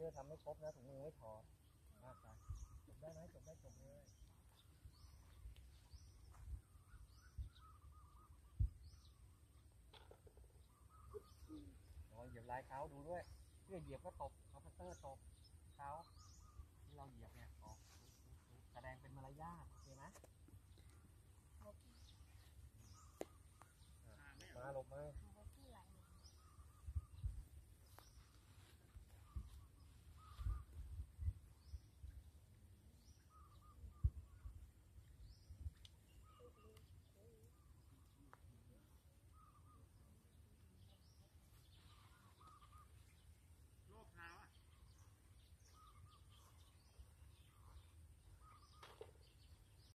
อร์ทำไม่ครบนะถุงมือไม่ถอดมากไปจบได้ไหมจบได้จบเลยเหยียบลายเท้าดูด้วยเพื่อเหยียบก็ตกคอมพิวเตอร์ตกเท้าที่เราเหยียบเนี่ยแสดงเป็นมารยาท